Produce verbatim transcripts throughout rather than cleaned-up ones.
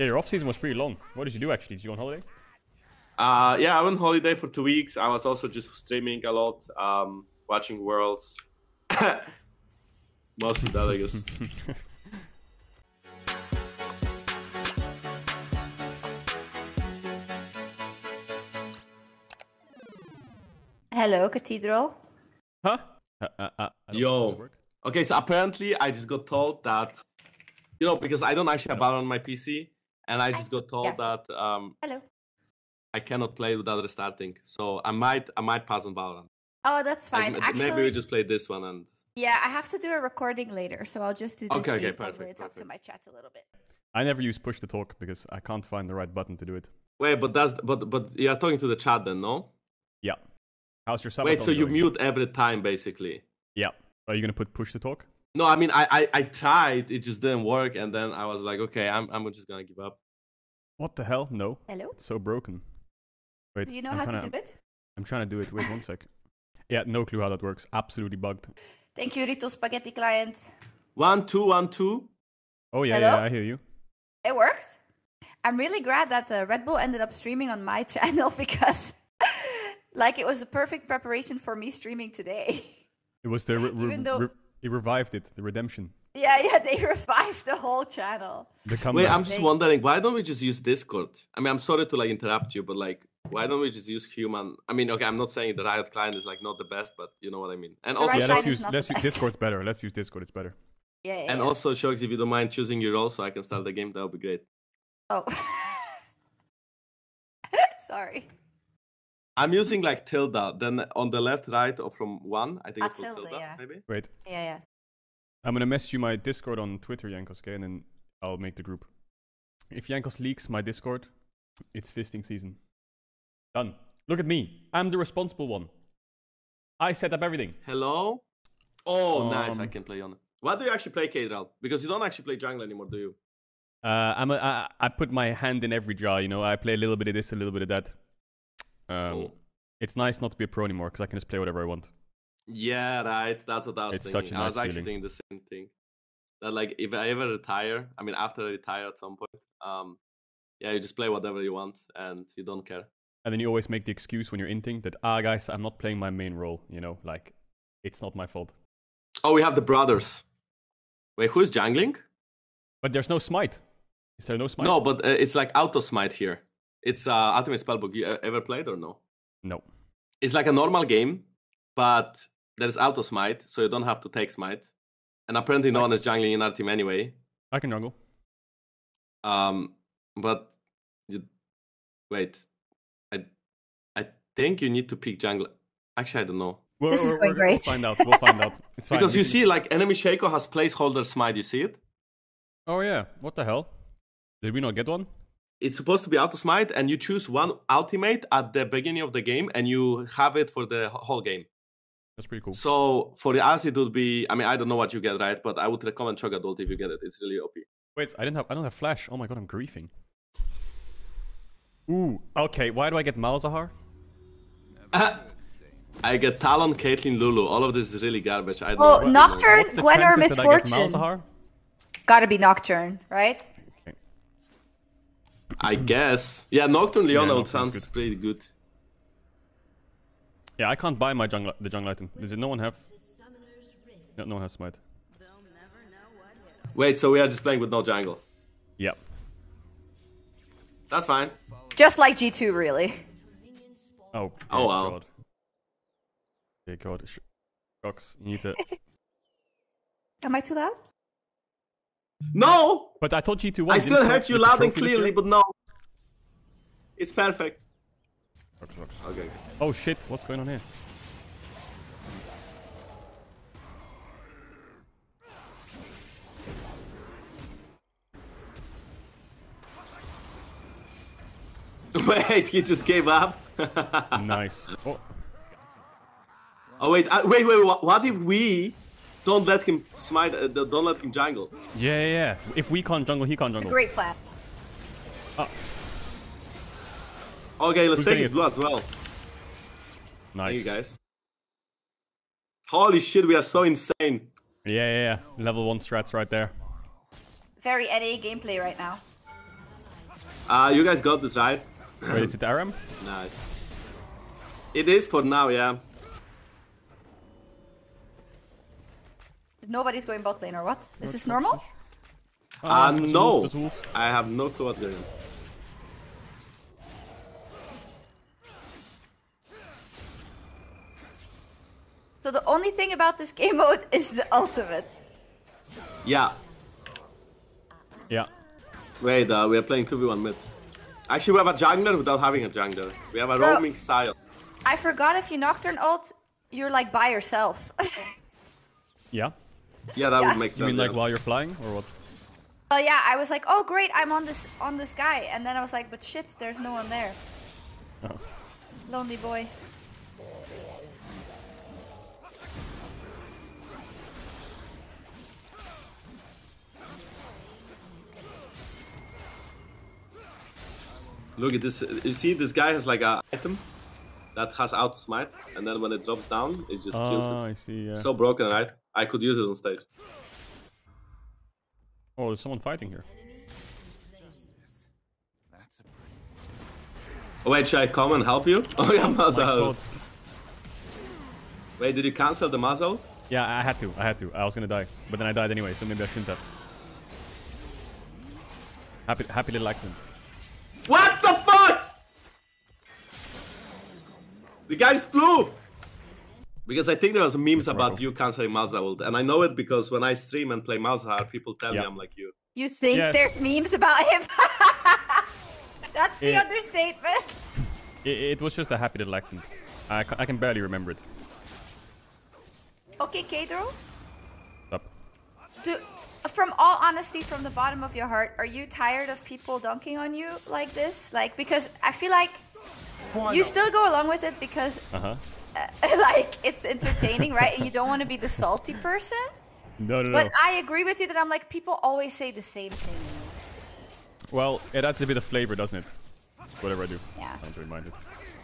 Yeah, your off season was pretty long. What did you do actually? Did you go on holiday? Uh, yeah, I went on holiday for two weeks. I was also just streaming a lot, um, watching Worlds. Mostly that, I guess. Hello, Cathedral. Huh? Uh, uh, uh, Yo. Okay, so apparently I just got told that, you know, because I don't actually have Valorant on my P C, and I just got told yeah. that um, Hello. I cannot play without restarting. So I might, I might pass on Valorant. Oh, that's fine. Like, Actually, maybe we just play this one and. Yeah, I have to do a recording later, so I'll just do this. Okay, okay, week. perfect, Hopefully talk perfect. to my chat a little bit. I never use push to talk because I can't find the right button to do it. Wait, but that's but but you are talking to the chat then, no? Yeah. How's your subathon Wait, so you going? mute every time basically? Yeah. Are you gonna put push to talk? No, I mean I, I I tried, it just didn't work, and then I was like, okay, I'm I'm just gonna give up. What the hell? No. Hello. It's so broken. Wait. Do you know I'm how to trying do it? I'm trying to do it. Wait one sec. Yeah, no clue how that works. Absolutely bugged. Thank you, Rito Spaghetti Client. One two one two. Oh yeah, Hello? yeah, I hear you. It works. I'm really glad that uh, Red Bull ended up streaming on my channel because, like, it was a perfect preparation for me streaming today. It was the re- re- Even though- re- he revived it, the redemption. Yeah, yeah, they revived the whole channel. The Wait, comeback. I'm just wondering, why don't we just use Discord? I mean, I'm sorry to like interrupt you, but like, why don't we just use human? I mean, okay, I'm not saying the Riot client is like not the best, but you know what I mean. And The also, Riot Yeah, Shine let's is use not let's the use best. Discord's better. Let's use Discord. It's better. Yeah, yeah. and yeah. also, Shogs, if you don't mind choosing your role, so I can start the game, that would be great. Oh. Sorry. I'm using like tilde, then on the left, right, or from one, I think Ah, it's called tilde, tilde, yeah. maybe. Wait, Yeah, yeah. I'm gonna message you my Discord on Twitter, Jankos, okay, and then I'll make the group. If Jankos leaks my Discord, it's fisting season. Done. Look at me. I'm the responsible one. I set up everything. Hello? Oh, nice, I Um, can play on it. What do you actually play, Kadral? Because you don't actually play jungle anymore, do you? Uh, I'm a, I, I put my hand in every jar, you know. I play a little bit of this, a little bit of that. Um, Cool. It's nice not to be a pro anymore because I can just play whatever I want. Yeah, right. That's what I was It's thinking. such a I was nice actually feeling. thinking the same thing. That like, if I ever retire, I mean, after I retire at some point, um, yeah, you just play whatever you want and you don't care. And then you always make the excuse when you're inting that, ah, guys, I'm not playing my main role, you know, like, it's not my fault. Oh, we have the brothers. Wait, who is jungling? But there's no smite. Is there no smite? No, but uh, it's like auto smite here. It's uh, Ultimate Spellbook. You uh, ever played or no? No. It's like a normal game, but there's auto smite, so you don't have to take smite. And apparently, no Like- one is jungling in our team anyway. I can jungle. Um, but you, wait, I I think you need to pick jungle. Actually, I don't know. We're, This is we're- going we're- great. We'll find out. We'll find out. It's fine. Because We you can- see, like enemy Shaco has placeholder smite. You see it? Oh, yeah. What the hell? Did we not get one? It's supposed to be auto smite, and you choose one ultimate at the beginning of the game, and you have it for the whole game. That's pretty cool. So for the us, it would be. I mean, I don't know what you get, right? But I would recommend Cho'Gath if you get it. It's really O P. Wait, I didn't have. I don't have flash. Oh my god, I'm griefing. Ooh. Okay. Why do I get Malzahar? I get Talon, Caitlyn, Lulu. All of this is really garbage. I don't Oh, know. Nocturne, What's the Gwen, or chances that I get Misfortune? Malzahar? Gotta be Nocturne, right? I guess. Yeah, Nocturne Leona Nocturne's sounds good. pretty good. Yeah, I can't buy my jungle, the jungle item. Does it? No one have? No, no one has smite. Wait, so we are just playing with no jungle. Yeah. That's fine. Just like G two, really. Oh. Oh, dear wow. God. Dear God. Sh- Shox, you need to. Am I too loud? No! But I told G two one. I didn't still you heard you get the loud and trophy this clearly, year? but no. It's perfect. Shox, Shox. Okay. Oh shit! What's going on here? Wait, he just gave up. Nice. Oh. Oh wait, uh, wait, wait. What, what if we don't let him smite? Uh, don't let him jungle. Yeah, yeah, yeah. If we can't jungle, he can't jungle. Great plan. Okay, let's Who's take getting his it? blue as well. Nice. Thank you guys. Holy shit, we are so insane. Yeah, yeah, yeah. Level one strats right there. Very N A gameplay right now. Uh, you guys got this right. Wait, is it Aram? Nice. It is for now, yeah. Nobody's going bot lane or what? Is this normal? Uh, there's a no. wolf, there's a wolf. I have no clue what's going on. So the only thing about this game mode is the ultimate. Yeah. Yeah. Wait, uh, we are playing two v one mid. Actually, we have a jungler without having a jungler. We have a Bro. roaming Sion. I forgot if you Nocturne ult, you're like by yourself. Yeah? Yeah, that Yeah. would make sense. You mean like yeah. while you're flying, or what? Well, yeah, I was like, oh great, I'm on this on this guy, and then I was like, but shit, there's no one there. Oh. Lonely boy. Look at this. You see, this guy has like a item that has out smite, and then when it drops down, it just kills Ah, it. I see, yeah. So broken, right? I could use it on stage. Oh, there's someone fighting here. Oh, wait, should I come and help you? Oh yeah, My Mazal. God. Wait, did you cancel the Mazal? Yeah, I had to, I had to. I was gonna die. But then I died anyway, so maybe I shouldn't have. Happy, happy little accident. What the fuck? The guy flew! Because I think there was memes about Marco. you canceling Malzahar, and I know it because when I stream and play Malzahar, people tell Yeah. me I'm like you. You think Yes. there's memes about him? That's the Yeah. understatement. It, it was just a happy little accident. I, ca- I can barely remember it. Okay, Kadro. Up. Do, from all honesty, from the bottom of your heart, are you tired of people dunking on you like this? Like, because I feel like you still go along with it because, Uh-huh. uh, like, it's entertaining, right? And you don't want to be the salty person. No, no, no. But I agree with you that I'm like, people always say the same thing. Well, it adds a bit of flavor, doesn't it? Whatever I do. Yeah. I don't mind it.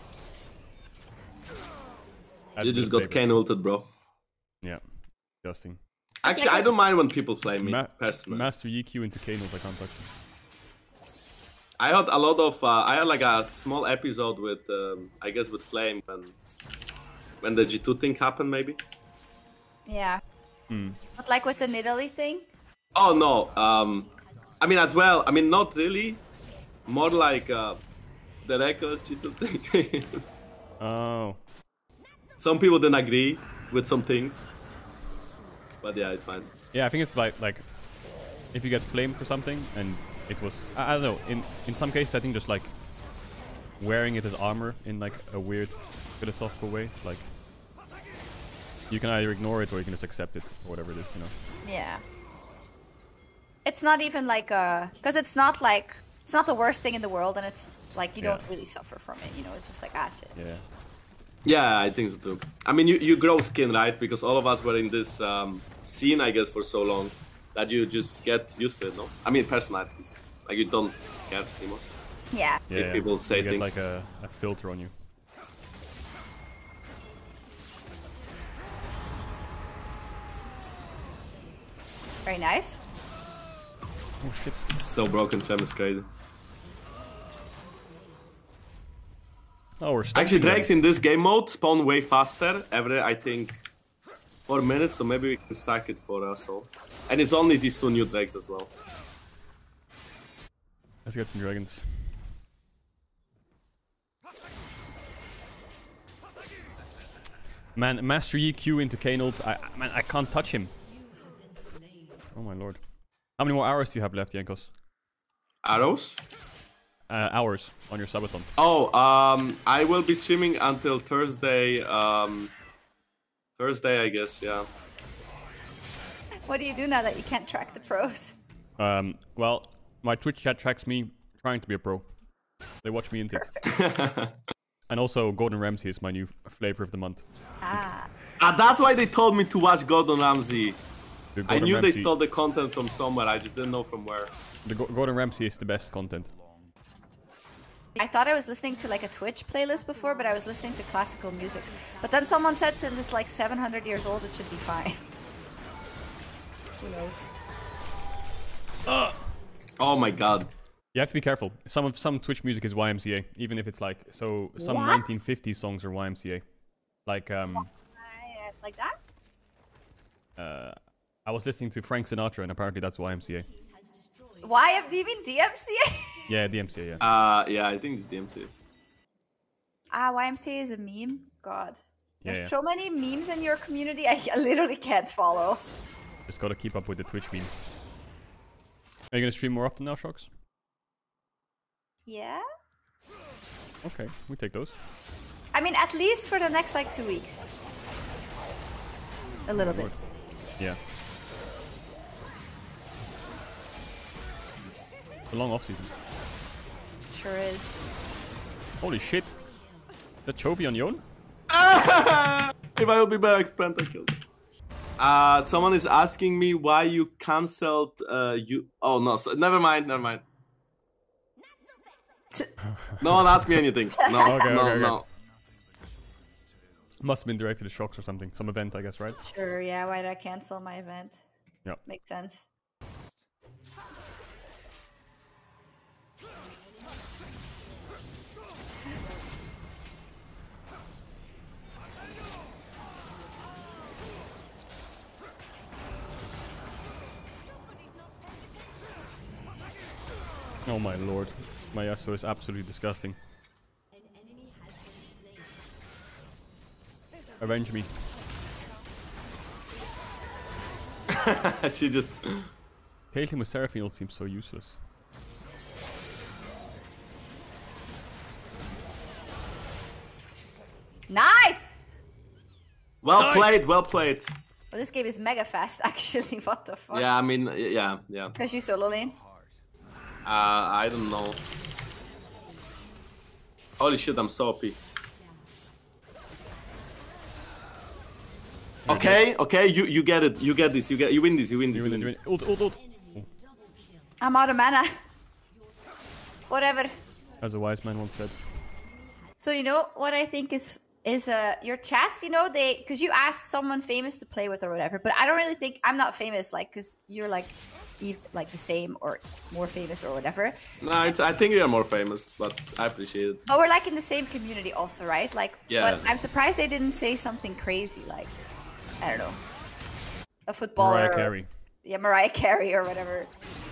Adds You a bit just of got flavor. Kane ulted, bro. Yeah. Disgusting. Actually, like I a- don't mind when people flame me, Ma personally. Master E Q into Kane, I can't touch him. I had a lot of, uh, I had like a small episode with, um, I guess with Flame when, when the G two thing happened, maybe. Yeah. Hmm. But like with the Nidalee thing? Oh no, um, I mean as well, I mean not really, more like uh, the reckless G two thing. Oh. Some people didn't agree with some things, but yeah, it's fine. Yeah, I think it's like, like if you get flamed for something and it was, I, I don't know, in, in some cases I think just like wearing it as armor in like a weird philosophical way. It's like, you can either ignore it or you can just accept it or whatever it is, you know. Yeah. It's not even like uh because it's not like it's not the worst thing in the world, and it's like you don't Yeah. really suffer from it, you know, it's just like ah shit. Yeah. Yeah, I think so too. I mean, you, you grow skin, right? Because all of us were in this um, scene, I guess, for so long that you just get used to it, no? I mean, personally, at least. Like, you don't care anymore. Yeah. Yeah, If yeah. people say you get things. like a, a filter on you. Very nice. Oh shit. So broken, Chem is crazy. Oh, we're stuck. Actually, together. Drakes in this game mode spawn way faster, every, I think, four minutes, so maybe we can stack it for us all. And it's only these two new Drakes as well. Let's get some dragons. Man, Master E Q into Kane ult. I, I- man, I can't touch him. Oh my lord. How many more hours do you have left, Jankos? Arrows? Uh, hours on your subathon. Oh, um, I will be streaming until Thursday, um, Thursday, I guess, yeah. What do you do now that you can't track the pros? Um, well, my Twitch chat tracks me trying to be a pro. They watch me into it. And also, Gordon Ramsay is my new flavor of the month. Ah. Ah, that's why they told me to watch Gordon Ramsay. The I Gordon knew Ramsay, they stole the content from somewhere, I just didn't know from where. the Go- Gordon Ramsay is the best content. I thought I was listening to like a Twitch playlist before, but I was listening to classical music. But then someone said since it's like seven hundred years old, it should be fine. Who knows? Oh my god. You have to be careful. Some of some Twitch music is Y M C A, even if it's like so. Some What? nineteen fifties songs are Y M C A. Like um, Uh, like that? uh, I was listening to Frank Sinatra, and apparently that's Y M C A. Y M? Do you mean D M C A? Yeah, D M C A. Yeah. Uh, yeah, I think it's D M C. Ah, Y M C A is a meme. God, Yeah, there's yeah. so many memes in your community. I literally can't follow. Just gotta keep up with the Twitch memes. Are you gonna stream more often now, Shocks? Yeah. Okay, we take those. I mean, at least for the next like two weeks. A little bit. Lord. Yeah. It's a long off season. Sure is. Holy shit! The Chobi on Yon? If I will be back, Pentakill. Uh, someone is asking me why you cancelled. Uh, you. Oh no, so, never mind, never mind. No one asked me anything. No, Okay, no, okay, okay. no. Must have been directed to Shocks or something. Some event, I guess, right? Sure, yeah. Why did I cancel my event? Yeah. Makes sense. Oh my lord. My Yasuo is absolutely disgusting. Avenge me. She just. Caitlyn with Seraphine ult seems so useless. Nice! Well Nice. played, well played. Well, this game is mega fast, actually. What the fuck? Yeah, I mean, yeah, yeah. Because you solo lane. Uh, I don't know. Holy shit, I'm so O P. Okay, okay, you you get it, you get this, you get, you win this, you win this, You you win win it, you win this. it. Ult, ult, ult! I'm out of mana. Whatever. As a wise man once said. So you know what I think is is uh your chats. You know they because you asked someone famous to play with or whatever. But I don't really think I'm not famous. Like because you're like, ev- like the same or more famous or whatever. No, it's, I think you're more famous, but I appreciate it. But we're like in the same community also, right? Like, Yeah. But I'm surprised they didn't say something crazy like, I don't know, a footballer. Mariah or- Carey. Yeah, Mariah Carey or whatever.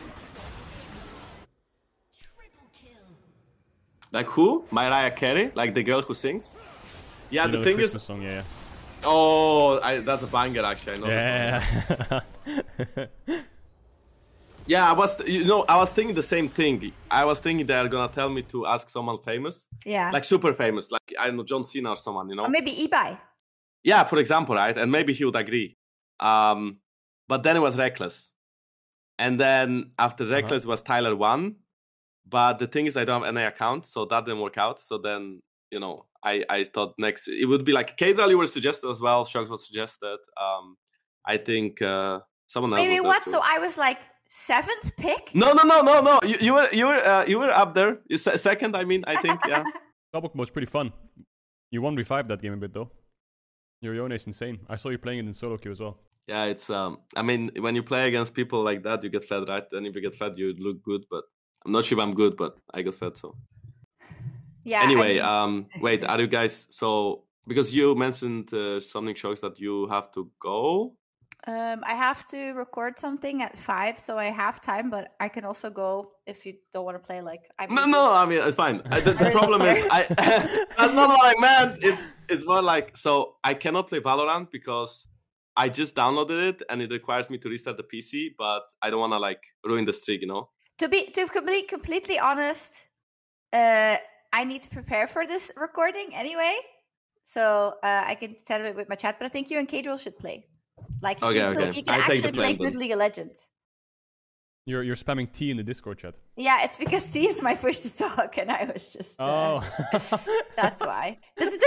Like who? Mariah Carey? Like the girl who sings? Yeah, You the know thing Christmas is... song, yeah. Oh, I, that's a banger actually, I know this one. Yeah. Yeah, I was, you know, I was thinking the same thing. I was thinking they're gonna tell me to ask someone famous. Yeah. Like super famous, like, I don't know, John Cena or someone, you know? Or maybe Ibai. Yeah, for example, right? And maybe he would agree. Um, but then it was Reckless. And then after Reckless was Tyler One. But the thing is, I don't have any account, so that didn't work out. So then, you know, I, I thought next, it would be like Kadral, you were suggested as well. Shocks was suggested. Um, I think uh, someone else Maybe was there what? too. So I was like seventh pick? No, no, no, no, no. You, you were, you were, uh, you were up there. You se- second, I mean, I think, yeah. Double was pretty fun. You one v five that game a bit though. Your Yone is insane. I saw you playing it in solo queue as well. Yeah, it's, um, I mean, when you play against people like that, you get fed, right? And if you get fed, you look good, but I'm not sure if I'm good, but I got fed, so. Yeah. I Anyway, mean- um, wait, are you guys, so, because you mentioned uh, something, Shocks, that you have to go. Um, I have to record something at five, so I have time, but I can also go if you don't want to play. Like, I'm No, no, I mean, it's fine. I, the the problem is, I, I'm not like, man, it's, it's more like, so I cannot play Valorant because I just downloaded it and it requires me to restart the P C, but I don't want to like ruin the streak, you know? To be to be completely honest, uh, I need to prepare for this recording anyway, so uh, I can tell it with my chat. But I think you and Kadral should play. Like, you Okay, can, okay. you can I take the actually play blame then. good League of Legends. You're you're spamming T in the Discord chat. Yeah, it's because T is my first to talk, and I was just. Uh, Oh. That's why.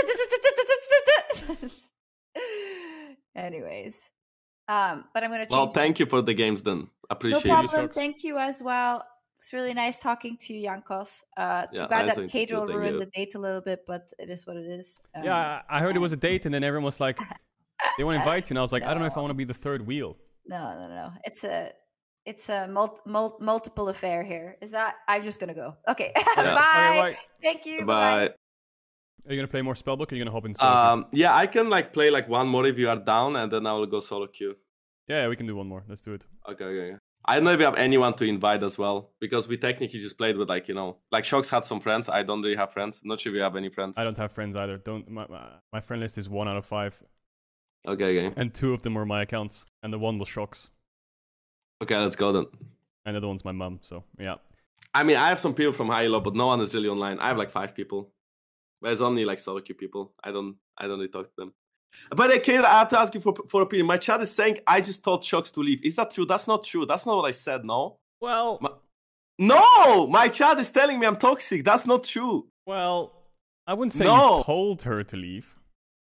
Anyways, um, but I'm gonna change. Well, thank you for the games then. No Appreciate it. problem. Shocks. Thank you as well. It's really nice talking to you, Jankos. Uh, too Yeah, bad nice that talking to you too, Kadral thank ruined you. the date a little bit, but it is what it is. Um, Yeah, I I heard it was a date, and then everyone was like, they want to invite you, and I was like, I don't know if I No. want to be the third wheel. No, no, no. It's a. it's a mul- mul- multiple affair here. Is that? I'm just gonna go. Okay. Yeah. Bye. Okay, bye. Thank you. Bye. Bye. Are you gonna play more Spellbook or are you gonna hop in solo queue? Um, yeah, I can like play like one more if you are down, and then I will go solo queue. Yeah, we can do one more. Let's do it. Okay, okay. I don't know if we have anyone to invite as well, because we technically just played with like, you know, like Shox had some friends. I don't really have friends. Not sure if we have any friends. I don't have friends either. Don't my, my, my friend list is one out of five, Okay, okay. and two of them were my accounts, and the one was Shox, Okay, let's go then. and the other one's my mum. So yeah. I mean, I have some people from Hilo, but no one is really online. I have like five people. But it's only like solo queue people. I don't I don't really talk to them. But hey, Kayla, I have to ask you for for opinion. My chat is saying I just told Shox to leave. Is that true? That's not true. That's not what I said, no? Well, My... No! My chat is telling me I'm toxic. That's not true. well, I wouldn't say No. you told her to leave.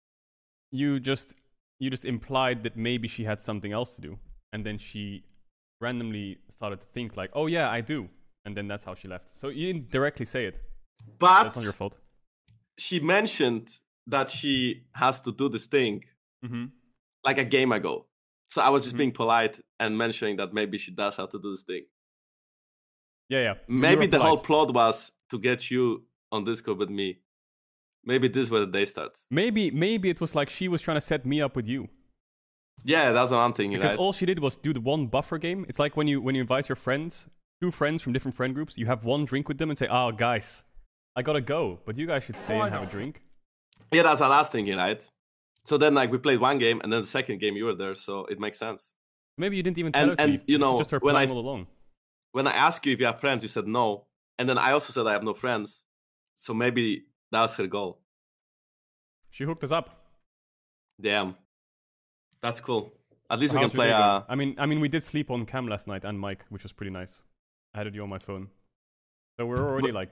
You just you just implied that maybe she had something else to do, and then she randomly started to think like, "Oh yeah, I do," and then that's how she left. So you didn't directly say it. But That's not your fault. she mentioned that she has to do this thing Mm-hmm. like a game ago. So I was just Mhm. being polite and mentioning that maybe she does have to do this thing. Yeah, yeah. You Maybe were the whole polite. plot was to get you on Discord with me. Maybe this is where the day starts. Maybe maybe it was like she was trying to set me up with you. Yeah, that's what I'm thinking, Because right? all she did was do the one buffer game. It's like when you when you invite your friends, two friends from different friend groups, you have one drink with them and say, "Oh, guys, I gotta go, but you guys should stay and have a drink." Yeah, that's what I was thinking, right? So then, like, we played one game, and then the second game you were there, so it makes sense. Maybe you didn't even tell And- her to and, leave. you This is know, just her when playing I- all alone. When I asked you if you have friends, you said no. And then I also said I have no friends. So maybe that was her goal. She hooked us up. Damn. That's cool. At least So we can how's your play day uh going? I mean, I mean, we did sleep on cam last night and Mike, which was pretty nice. I had you on my phone, so we're already like,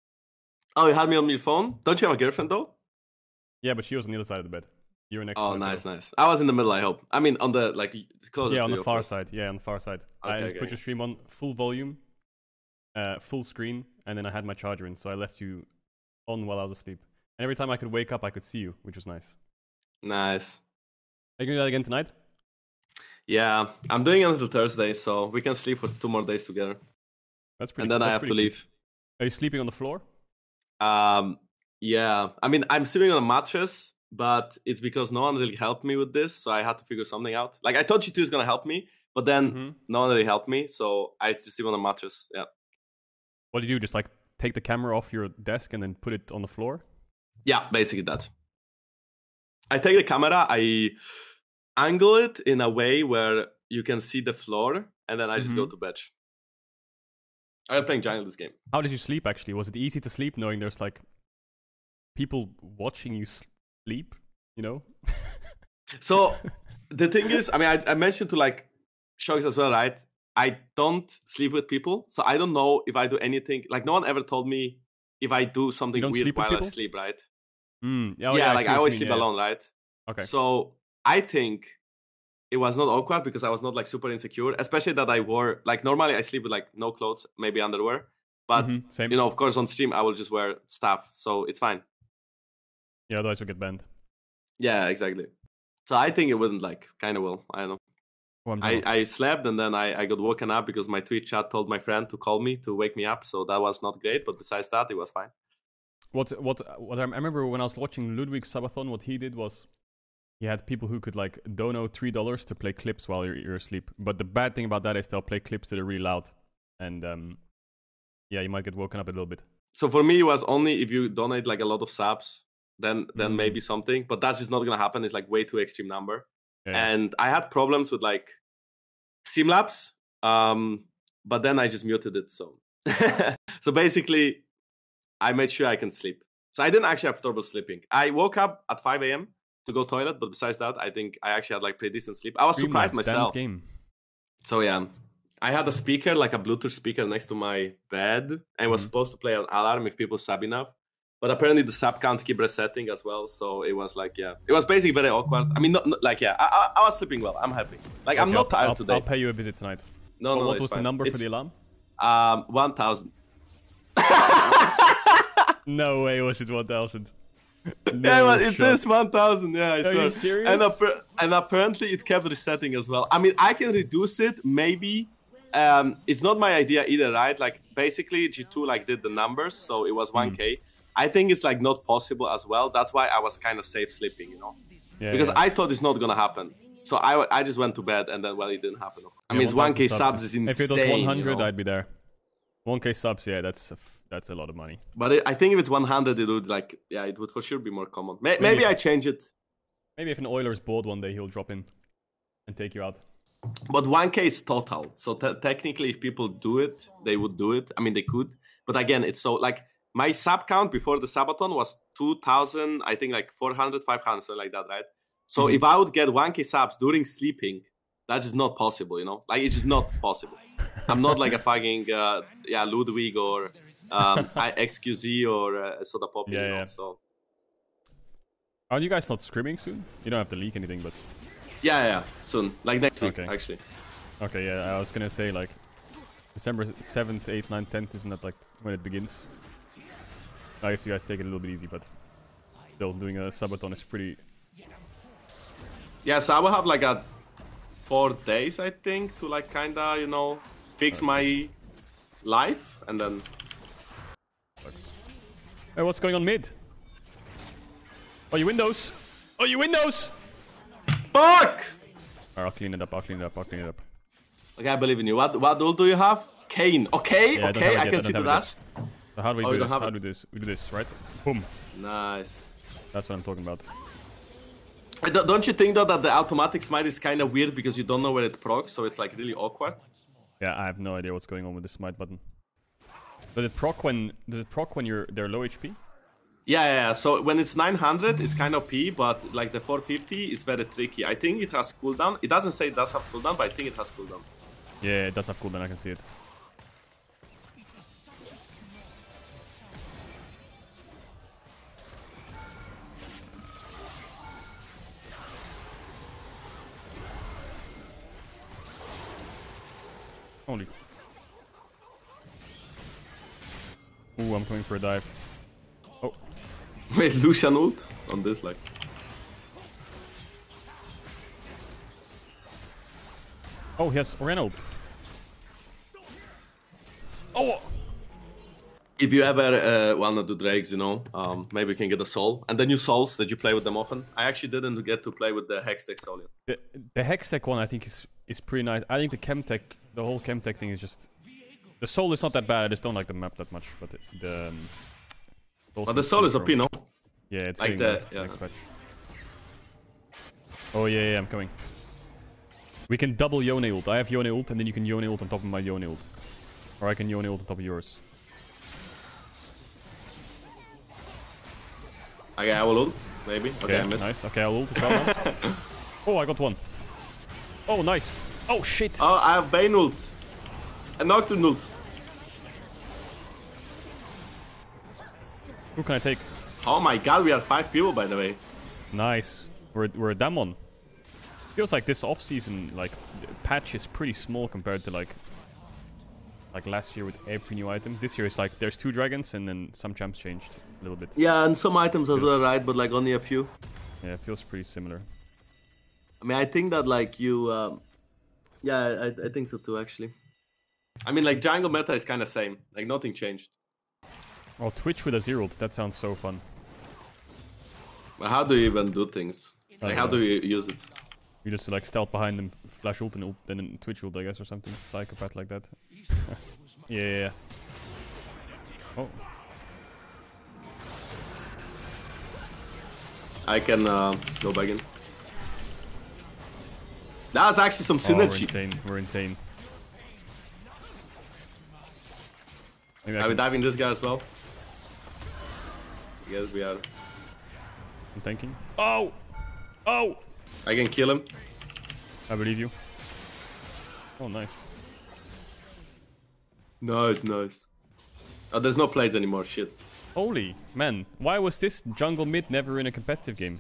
Oh, you had me on your phone? Don't you have a girlfriend though? yeah, but she was on the other side of the bed. You were next. Oh, to my nice, pillow. nice. I was in the middle, I hope. I mean, on the, like, closer Yeah, to on you, the of far course. side. Yeah, on the far side. I Okay, just put okay. your stream on full volume, uh, full screen, and then I had my charger in, so I left you on while I was asleep. And every time I could wake up, I could see you, which was nice. Nice. Are you gonna do that again tonight? Yeah, I'm doing it until Thursday, so we can sleep for two more days together. That's pretty. And then that's I have to pretty leave. cute. Are you sleeping on the floor? Um, yeah, I mean, I'm sleeping on a mattress, but it's because no one really helped me with this, so I had to figure something out. Like, I thought G two is gonna help me, but then Mhm. no one really helped me, so I just sleep on a mattress. Yeah, What do you do? Just like take the camera off your desk and then put it on the floor? yeah, basically that. I take the camera, I angle it in a way where you can see the floor, and then I just go Mhm. to bed. I'm playing Giant this game. How did you sleep? Actually, was it easy to sleep knowing there's like people watching you sleep? You know? So the thing is, I mean, I, I mentioned to like Shox as well, right? I don't sleep with people, so I don't know if I do anything. Like, no one ever told me if I do something don't weird sleep with while I people? sleep, right? Mm, oh, yeah, I like see I what you always mean, sleep yeah, yeah. alone, right? Okay. So I think it was not awkward because I was not like super insecure, especially that I wore like normally I sleep with like no clothes, maybe underwear, but Mhm, same. you know, of course, on stream I will just wear stuff, so it's fine. Yeah, otherwise you'll get banned. Yeah, exactly. So I think it wouldn't like kind of will. I don't know. Oh, I'm I, drunk. I slept and then I, I got woken up because my Twitch chat told my friend to call me to wake me up. So that was not great. But besides that, it was fine. What what what I remember when I was watching Ludwig Sabathon, what he did was he had people who could like dono three dollars to play clips while you're, you're asleep. But the bad thing about that is they'll play clips that are really loud, and um, yeah, you might get woken up a little bit. So for me, it was only if you donate like a lot of subs, then then Mm. maybe something. But that's just not gonna happen. It's like way too extreme number. Yeah, yeah. And I had problems with like Streamlabs, um, but then I just muted it. So so basically, I made sure I can sleep. So I didn't actually have trouble sleeping. I woke up at five a.m. to go toilet, but besides that, I think I actually had like pretty decent sleep. I was surprised Streamlabs, Dan's myself. game. So yeah, I had a speaker, like a Bluetooth speaker, next to my bed, and was Mhm. supposed to play an alarm if people sub enough. But apparently the sub count keep resetting as well. So it was like, yeah, it was basically very awkward. I mean, not, not- like yeah, I, I, I was sleeping well. I'm happy. Like I'm Okay, not I'll- tired I'll, today. I'll pay you a visit tonight. no, What- no, what it's was the fine. number It's, for the alarm? Um, one thousand. No way was it one thousand. Yeah, well, it says one thousand. Yeah, I Are swear. you serious? And, appa- and apparently it kept resetting as well. I mean, I can reduce it maybe um, it's not my idea either, right? Like basically G two like did the numbers, so it was one K. Mm. I think it's like not possible as well. That's why I was kind of safe sleeping, you know, yeah, because yeah. I thought it's not gonna happen. So I, I just went to bed, and then well, it didn't happen. I yeah, mean, it's one K subs, subs is insane. If it was one hundred, you know? I'd be there. one K subs, yeah, that's a f that's a lot of money. But it, I think if it's one hundred, it would like yeah, it would for sure be more common. Maybe, maybe I change it. Maybe if an Oilers board one day, he'll drop in and take you out. But one K is total. So te technically, if people do it, they would do it. I mean, they could. But again, it's so like my sub count before the Sabaton was two thousand, I think like four hundred, five hundred, something like that, right? So mm-hmm. if I would get one K subs during sleeping, that's just not possible, you know? Like, it's just not possible. I'm not like a fucking, uh, yeah, Ludwig or um, X Q Z or uh, Soda Poppy, yeah, you know? Yeah. So. Are you guys not scrimming soon? You don't have to leak anything, but... Yeah, yeah, soon. Like next week, okay. actually. Okay, yeah, I was gonna say, like, December seventh, eighth, ninth, tenth, isn't that, like, when it begins? I guess you guys take it a little bit easy, but still, doing a subathon is pretty... Yeah, so I will have, like, a four days, I think, to, like, kinda, you know, fix That's my cool. life, and then... Hey, what's going on mid? Oh, you Windows! Oh, you Windows! Fuck! Alright, I'll clean it up, I'll clean it up, I'll clean it up. Okay, I believe in you. What what ult do you have? Kane. Okay, yeah, okay, I, I yet, can I see the dash. So how do we oh, do this? How it. do we do this? We do this, right? Boom. Nice. That's what I'm talking about. Don't you think though that the automatic smite is kind of weird because you don't know where it procs, so it's like really awkward? Yeah, I have no idea what's going on with the smite button. Does it proc when does it proc when you're they're low H P? Yeah, yeah, yeah. So when it's nine hundred, it's kind of P, but like the four fifty is very tricky. I think it has cooldown. It doesn't say it does have cooldown, but I think it has cooldown. Yeah, it does have cooldown. I can see it. Holy. Ooh, I'm coming for a dive. Oh. Wait, Lucian ult on this, like. Oh, he has Orianna ult. Oh! If you ever uh, wanna do Drakes, you know, um, maybe you can get a soul. And the new souls that you play with them often. I actually didn't get to play with the Hextech soul yet. The, the Hextech one I think is, is pretty nice. I think the Chemtech, the whole Chemtech thing is just... The soul is not that bad, I just don't like the map that much, but the... Um, but the soul is O P, no? Yeah, it's like the... Yeah. Next patch. Oh yeah, yeah, I'm coming. We can double Yone ult. I have Yone ult, and then you can Yone ult on top of my Yone ult. Or I can Yone ult on top of yours. Okay, I will ult, maybe. Okay, okay I missed. Nice. Okay, I'll ult as well now. Oh, I got one. Oh, nice. Oh, shit. Oh, I have Bane ult. And Nocturne ult. Who can I take? Oh my god, we are five people, by the way. Nice. We're, we're a Damwon. Feels like this off-season, like, patch is pretty small compared to, like, like last year with every new item. This year it's like, there's two dragons and then some champs changed a little bit. Yeah, and some items as well, right? But, like, only a few. Yeah, it feels pretty similar. I mean, I think that, like, you... Um... Yeah, I, I think so too, actually. I mean, like, jungle meta is kind of same. Like, nothing changed. Oh, Twitch with a zero, that sounds so fun. How do you even do things? Like, how know. do you use it? You just like stealth behind them, flash ult and ult, then Twitch ult, I guess, or something. Psychopath like that. yeah, yeah, yeah. Oh. I can uh, go back in. That's actually some synergy. Oh, we're insane. We're insane. Maybe are we diving this guy as well? Yes, we are. I'm thinking. Oh! Oh! I can kill him. I believe you. Oh, nice. Nice, nice. Oh, there's no plays anymore, shit. Holy, man. Why was this jungle mid never in a competitive game?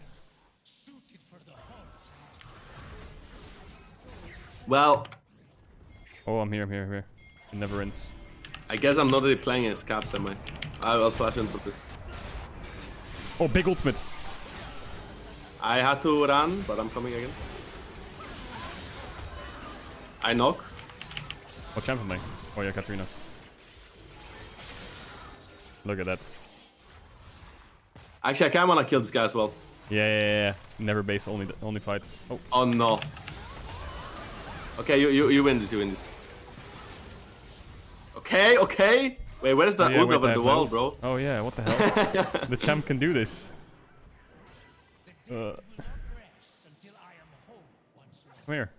Well... Oh, I'm here, I'm here, I'm here. It never ends. I guess I'm not really playing as caps, am I? I'll flash into this. Oh, big ultimate. I had to run, but I'm coming again. I knock. What champion playing? Oh yeah, Katarina. Look at that. Actually, I kind of want to kill this guy as well. Yeah, yeah, yeah, yeah. Never base, only only fight. Oh. Oh no. Okay, you you you win this. You win this. Okay, okay. Wait, where's the Oh, yeah, ult wait, over I the have wall, ult. bro? Oh yeah, what the hell? The champ can do this. Uh, come here.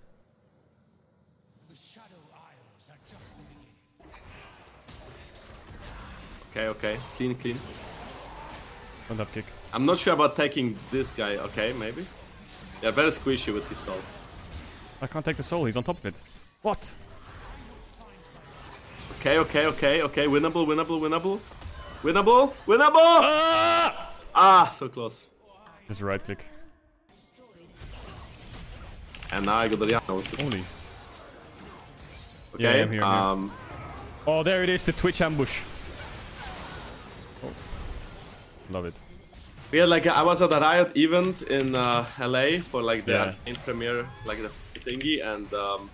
Okay, okay. Clean, clean. Don't have kick. I'm not sure about taking this guy. Okay, maybe. Yeah, very squishy with his soul. I can't take the soul, he's on top of it. What? Okay, okay, okay, okay. Winnable, winnable, winnable. Winnable, winnable! Ah! Ah, so close. Just right click. And now I got the Diana. Only. Okay, Yeah, I'm here, I'm here. um... Oh, there it is, the Twitch ambush. Oh. Love it. We had like, I was at a Riot event in uh, L A for like the Yeah. main premiere, like the thingy, and um,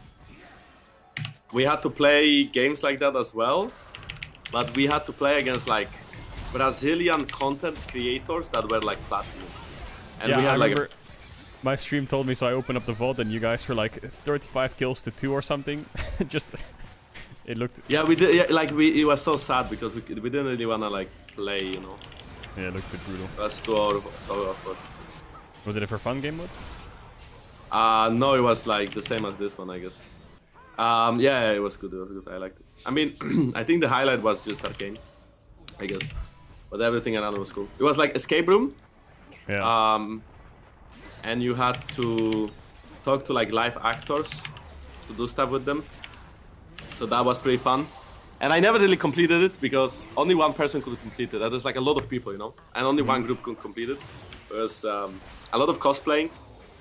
we had to play games like that as well. But we had to play against like Brazilian content creators that were like platinum. And Yeah, we had I like remember my stream told me, so I opened up the vault and you guys were like thirty-five kills to two or something. Just, it looked... a, yeah, we did, yeah, like we, it was so sad because we, we didn't really wanna like play, you know. Yeah, it looked a bit brutal. That's too awkward. too awkward. Was it a for fun game mode? Uh, no, it was like the same as this one, I guess. Um, yeah, it was good, it was good, I liked it. I mean, I think the highlight was just Arcane, I guess. But everything around it was cool. It was like escape room, Yeah. um, and you had to talk to like live actors to do stuff with them. So that was pretty fun. And I never really completed it because only one person could complete it. There's like a lot of people, you know, and only one group could complete it. There was um, a lot of cosplaying,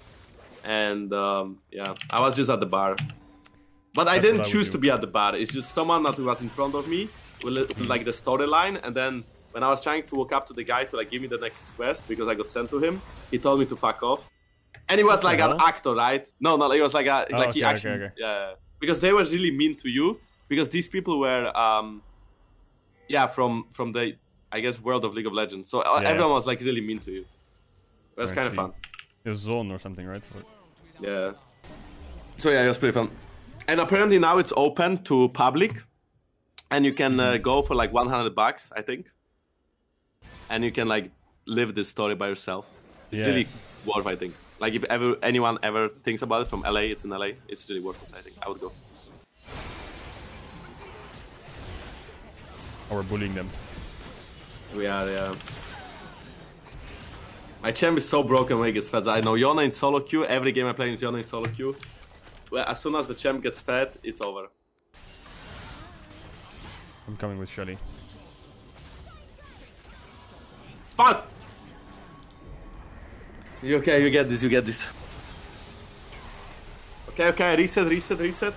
and um, yeah, I was just at the bar. But I That's didn't what I would choose do. to be at the bar. It's just someone that was in front of me with, with like the storyline, and then when I was trying to walk up to the guy to like give me the next quest because I got sent to him, he told me to fuck off. And he was like an hell? actor, right? No, no, he was like a, Oh, like he okay, actually, okay, okay. yeah, because they were really mean to you because these people were, um, yeah, from from the I guess world of League of Legends. So uh, Yeah. everyone was like really mean to you. It was I kind of see. fun. It was Zone or something, right? Or- Yeah. So yeah, it was pretty fun. And apparently now it's open to public, and you can uh, go for like one hundred bucks, I think. And you can like live this story by yourself. It's Yeah. really worth, I think. Like if ever anyone ever thinks about it from L A, it's in L A. It's really worth it, I think. I would go. Or we're bullying them. We are, yeah. My champ is so broken when he gets fed. I know Yona in solo queue. Every game I play is Yona in solo queue. Well, as soon as the champ gets fed, it's over. I'm coming with Shelly. Fuck! You okay? You get this. You get this. Okay, okay. Reset, reset, reset.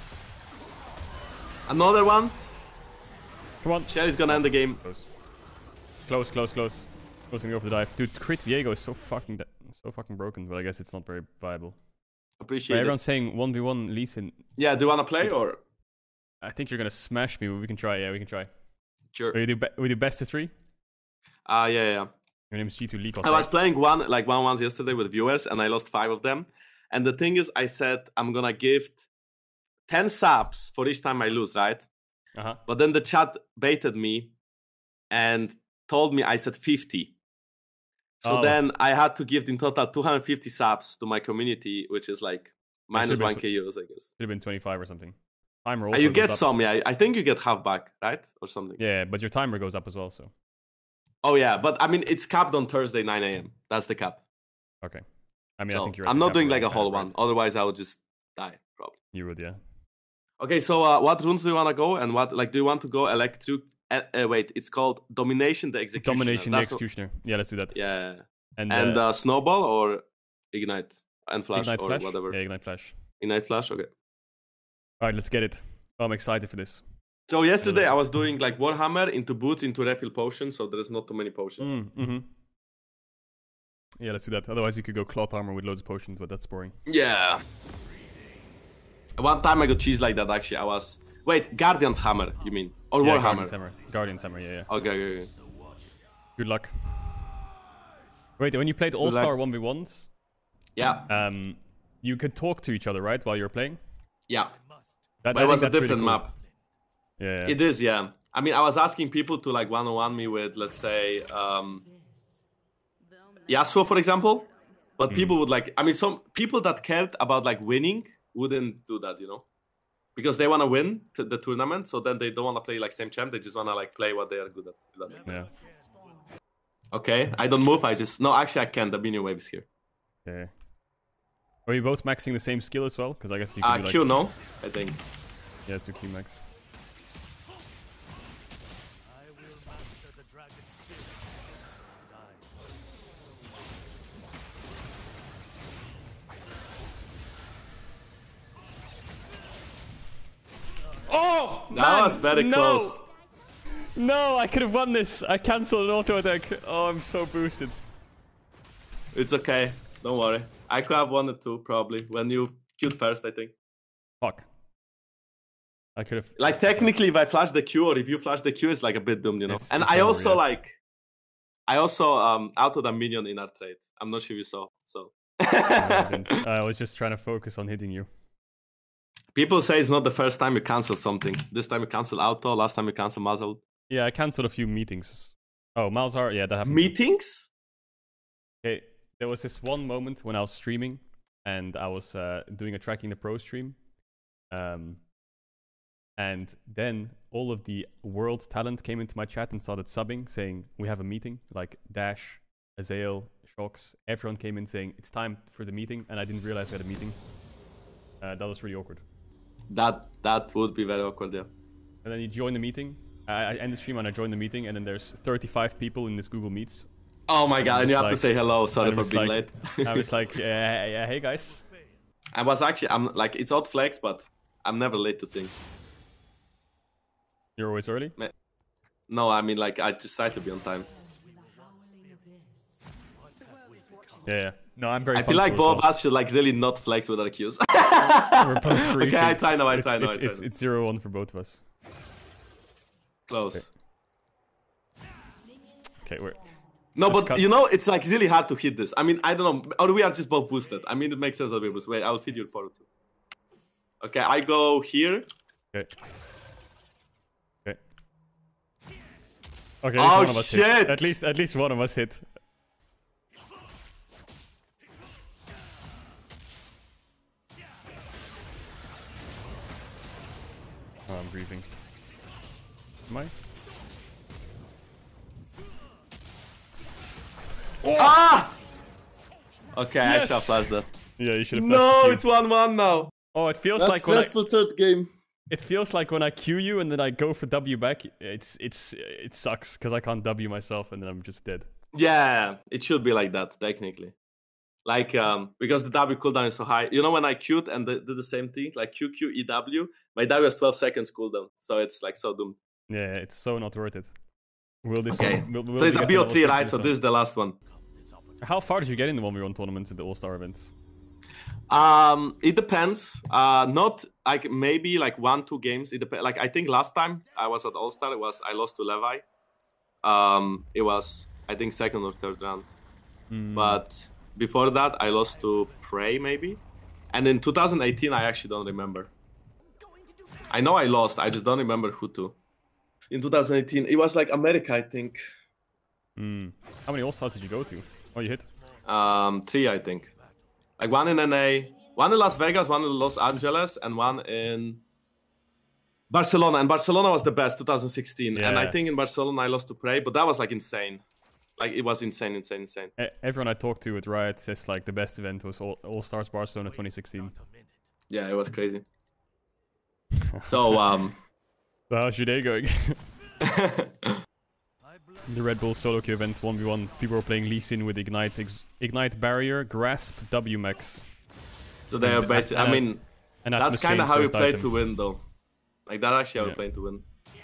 Another one. Come on. Shelly's gonna end the game. Close. Close, close, close. Closing over the dive. Dude, Crit Viego is so fucking de- so fucking broken, but I guess it's not very viable. But Appreciate it. everyone's saying one v one Lee Sin. Yeah, do you wanna play or? I think you're gonna smash me, but we can try. Yeah, we can try. Sure. We do be- we do best of three. Ah, uh, yeah, yeah. Your name is G two Leakos. I was playing one like one ones yesterday with viewers, and I lost five of them. And the thing is, I said I'm gonna give ten subs for each time I lose, right? Uh huh. But then the chat baited me and told me I said fifty. So Oh. then I had to give in total two hundred fifty subs to my community, which is like minus should've been one k euros, I guess. Should have been twenty-five or something. Timer Uh, also you goes get up. some, yeah. I think you get half back, right? Or something. Yeah, but your timer goes up as well. So Oh, yeah. But I mean, it's capped on Thursday, nine a.m. That's the cap. okay. I mean, I So think you're. I'm at the not cap doing around like a that, whole right? one. Otherwise, I would just die, probably. You would, yeah. Okay, so uh, what runes do you want to go? And what, like, do you want to go electric? Uh, uh, wait, it's called Domination the Executioner. Domination, the That's what- Executioner. Yeah, let's do that. Yeah. And, And uh, uh, Snowball or Ignite? And Flash Ignite or Flash. whatever. Yeah, Ignite Flash. Ignite Flash, okay. All right, let's get it. Oh, I'm excited for this. So yesterday I was doing like Warhammer into boots into refill potions, so there's not too many potions. Mm, mm-hmm. Yeah, let's do that. Otherwise, you could go cloth armor with loads of potions, but that's boring. Yeah. One time I got cheese like that actually. I was Wait, Guardian's Hammer, you mean? Or Yeah, Warhammer? Guardian's Hammer. Guardian's Hammer, yeah, yeah. Okay, okay, okay. Good luck. Wait, when you played All-Star one v ones, Yeah, um, you could talk to each other, right, while you were playing? yeah. That, But I it think was a that's really different cool. map. Yeah, yeah. It is, yeah. I mean, I was asking people to like one-on-one me with, let's say, um, Yasuo, for example. But Mm. people would like, I mean, some people that cared about like winning wouldn't do that, you know? Because they want to win t- the tournament, so then they don't want to play like same champ. They just want to like play what they are good at. If that makes Yeah. sense. Okay, I don't move. I just no. Actually, I can. The minion wave is here. Okay. Are you both maxing the same skill as well? Because I guess you can Uh, do like... Q, no, I think. Yeah, it's a Q max. Oh! That man, was very no! close. No, I could have won this. I cancelled an auto attack. Oh, I'm so boosted. It's okay. Don't worry. I could have won it too, probably. When you queued first, I think. Fuck. I could have... Like, technically, if I flash the Q or if you flash the Q, it's like a bit doomed, you know? It's- and it's I over, also, yeah. like... I also um autoed a minion in our trade. I'm not sure if you saw, so... I didn't. I was just trying to focus on hitting you. People say it's not the first time you cancel something. This time you cancel auto, last time you cancel muzzle. Yeah, I cancelled a few meetings. Oh, Malzahar, yeah, that happened. Meetings? Okay, there was this one moment when I was streaming and I was uh, doing a Tracking the Pro stream. Um, and then all of the world talent came into my chat and started subbing, saying, we have a meeting. Like Dash, Azael, Shox, everyone came in saying, it's time for the meeting. And I didn't realize we had a meeting. Uh, that was really awkward. That that would be very awkward, yeah. And then you join the meeting. I, I end the stream and I join the meeting, and then there's thirty-five people in this Google Meets. Oh my god, and you have like- to say hello, sorry and for it was being like- late. I was like, yeah, yeah, hey guys. I was actually, I'm like, it's odd flex, but I'm never late to things. You're always early? No, I mean, like, I just try to be on time. Yeah, yeah. No, I'm very I feel like punctual both as of us should, like, really not flex with our queues. well. We're both three. Okay, I try now, I It's, try now, it's, I try it's, now. it's zero one for both of us. Close. Okay. Okay, we're... No, Just but cut- you know, it's like really hard to hit this. I mean, I don't know, or we are just both boosted. I mean, it makes sense that we're boosted. Wait, I'll feed your portal too. Okay, I go here. Okay. Okay. Okay, at least Oh, one of us hit. shit! At least, at least one of us hit. Oh, I'm grieving. Am I? Ah! Okay, I Yes! shall flash that. Yeah, you should have. No, flashed it's one one now. Oh, it feels That's like when I, stressful third game. it feels like when I Q you and then I go for W back. It's it's it sucks because I can't W myself and then I'm just dead. Yeah, it should be like that, technically. Like, um, because the W cooldown is so high. You know, when I queued and they did the same thing, like Q Q E W, my W has twelve seconds cooldown. So it's like so doomed. Yeah, it's so not worth it. Will this Okay, one, will, will so it's we a get to B O level three, sixty right? So one? this is the last one. How far did you get in the one v one tournaments at the All-Star events? Um, it depends. Uh, not like maybe like one, two games. It depends. Like I think last time I was at All Star, it was I lost to Levi. Um, it was I think second or third round. Mm. But before that, I lost to Prey maybe. And in two thousand eighteen, I actually don't remember. I know I lost. I just don't remember who to. In two thousand eighteen, it was like America, I think. Mm. How many All-Stars did you go to? Oh, you hit? Um, three, I think. Like one in N A, one in Las Vegas, one in Los Angeles, and one in Barcelona. And Barcelona was the best, two thousand sixteen. And I Yeah. think in Barcelona I lost to Prey, but that was like insane. Like it was insane, insane, insane. E- Everyone I talked to at Riot says like the best event was All- All-Stars Barcelona twenty sixteen. Yeah, it was crazy. So, um, So how's your day going? The Red Bull solo queue event one v one. People were playing Lee Sin with Ignite, Ex- Ignite Barrier, Grasp, W Max. so they are And- basically, and- I mean, And that's Atmos kind of Chain's how you first play item. to win, though. Like that actually how you Yeah. play to win.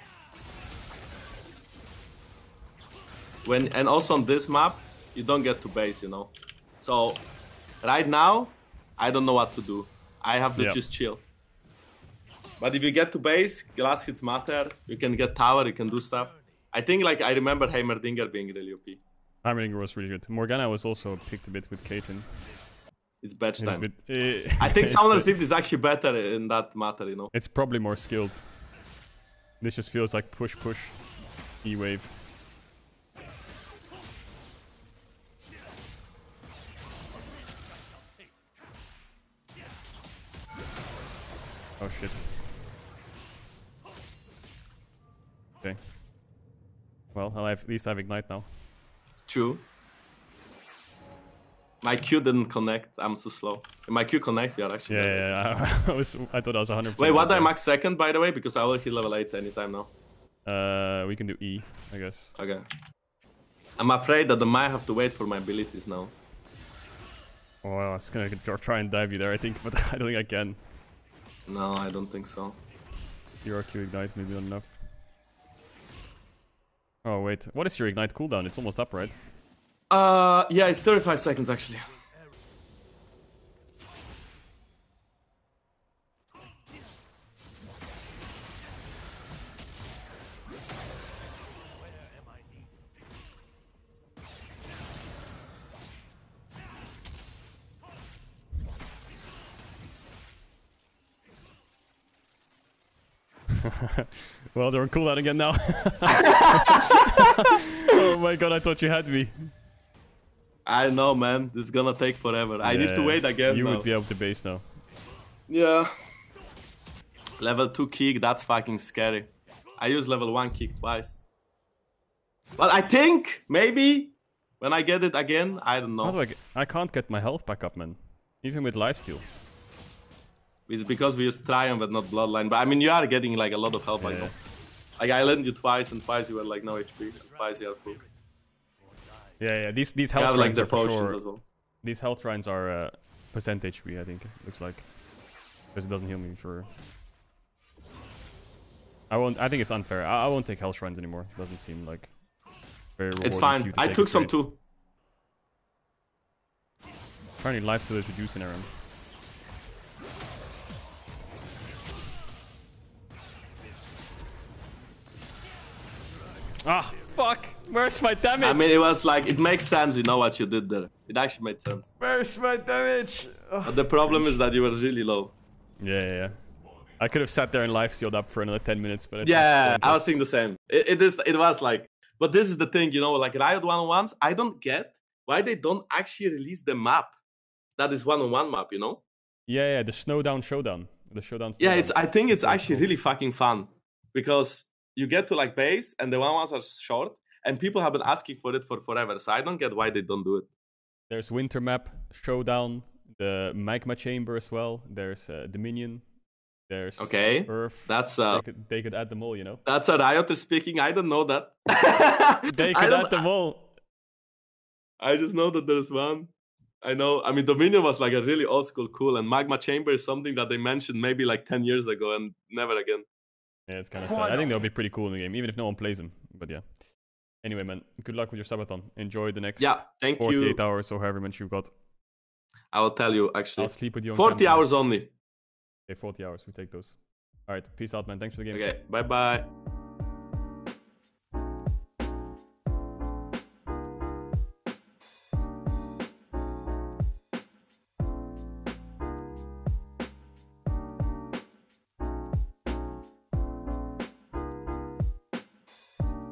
When and also on this map, you don't get to base, you know. So right now, I don't know what to do. I have to Yeah. just chill. But if you get to base, glass hits matter. You can get tower. You can do stuff. I think like I remember Heimerdinger being really O P. Heimerdinger was really good. Morgana was also picked a bit with Caitlyn. It's batch time. Bit, uh, I think Summoner's Rift is actually better in that matter, you know. It's probably more skilled. This just feels like push push E-wave. Oh shit. Okay. Well, I'll have, at least I have Ignite now. True. My Q didn't connect. I'm so slow. If my Q connects, you're actually. Yeah, yeah, yeah. I, was, I thought I was one hundred percent. Wait, what do I max second, by the way? Because I will hit level eight anytime now. Uh, we can do E, I guess. Okay. I'm afraid that I might have to wait for my abilities now. Oh, well, I was gonna try and dive you there, I think, but I don't think I can. No, I don't think so. Your Q Ignite, maybe not enough. Oh, wait. What is your Ignite cooldown? It's almost up, right? Uh, yeah, it's thirty-five seconds, actually. Well, they're on cooldown again now. Oh my god, I thought you had me. I know, man. This is gonna take forever. I Yeah, need to wait again You now. would be able to base now. Yeah. Level two kick, that's fucking scary. I used level one kick twice. But I think, maybe, when I get it again, I don't know. How do I, get, I can't get my health back up, man. Even with lifesteal. It's because we use Triumph but not Bloodline. But I mean, you are getting like a lot of health Yeah. back now. Like I landed you twice and twice you were like no H P. And twice you are full. Yeah, yeah. These these You health have like lines the are for potions sure. as well. These health lines are uh, percent H P, I think. Looks like, because it doesn't heal me for. I won't. I think it's unfair. I, I won't take health shrines anymore. Doesn't seem like very rewarding. It's for fine. you to I take took a some trade. too. Apparently, life to reduce in Aram. Ah, fuck! Where's my damage? I mean, it was like, it makes sense, you know what you did there. It actually made sense. Where's my damage? But the problem is that you were really low. Yeah, yeah, yeah. I could have sat there and life sealed up for another ten minutes, but it's Yeah, I was thinking the same. It, it is. It was like, but this is the thing, you know, like Riot one-on-ones, I don't get why they don't actually release the map. That is one-on-one map, you know? Yeah, yeah, the Snowdown Showdown. The Showdown. Yeah, Snowdown. it's. I think it's It's really actually cool. really fucking fun because you get to like base and the one-on-ones are short and people have been asking for it for forever. So I don't get why they don't do it. There's Winter Map, Showdown, the Magma Chamber as well. There's uh, Dominion. There's Okay, Earth. that's uh, They could, they could add them all, you know. that's a Rioter speaking. I don't know that. They I could don't- add them all. I just know that there's one. I know. I mean, Dominion was like a really old school cool, and Magma Chamber is something that they mentioned maybe like ten years ago and never again. Yeah, it's kind of sad. I think they'll be pretty cool in the game, even if no one plays them. But yeah. Anyway, man, good luck with your Sabaton. Enjoy the next Yeah, thank forty-eight you. hours or however much you've got. I will tell you actually. I'll sleep with you on forty camera. hours only. Okay, forty hours. We take those. All right, peace out, man. Thanks for the game. Okay, bye bye.